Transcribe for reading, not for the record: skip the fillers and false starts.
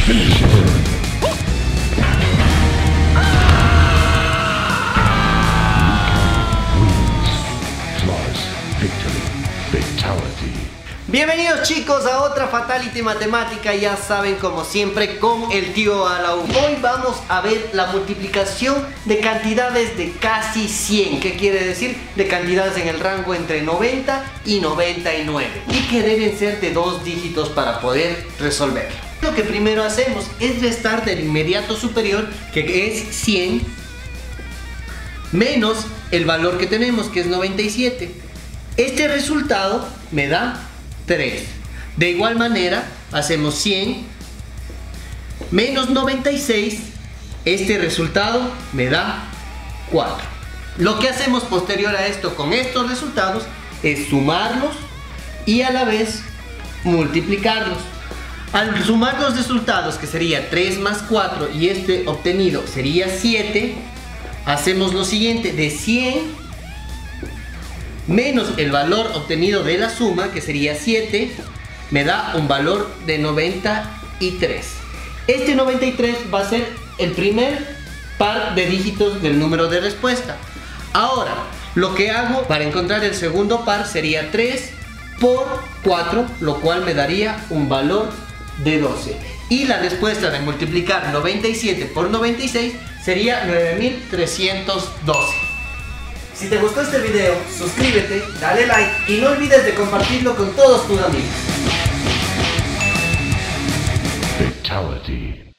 Bienvenidos chicos a otra Fatality Matemática, ya saben, como siempre, con el tío Alaú. Hoy vamos a ver la multiplicación de cantidades de casi 100. ¿Qué quiere decir? De cantidades en el rango entre 90 y 99 y que deben ser de 2 dígitos para poder resolverlo. Lo que primero hacemos es restar del inmediato superior, que es 100, menos el valor que tenemos, que es 97. Este resultado me da 3. De igual manera, hacemos 100 menos 96. Este resultado me da 4. Lo que hacemos posterior a esto con estos resultados es sumarlos y a la vez multiplicarlos. Al sumar los resultados, que sería 3 más 4, y este obtenido sería 7, hacemos lo siguiente: de 100 menos el valor obtenido de la suma, que sería 7, me da un valor de 93. Este 93 va a ser el primer par de dígitos del número de respuesta. Ahora, lo que hago para encontrar el segundo par sería 3 por 4, lo cual me daría un valor de 12. Y la respuesta de multiplicar 97 por 96 sería 9312. Si te gustó este video, suscríbete, dale like y no olvides de compartirlo con todos tus amigos. Fatality.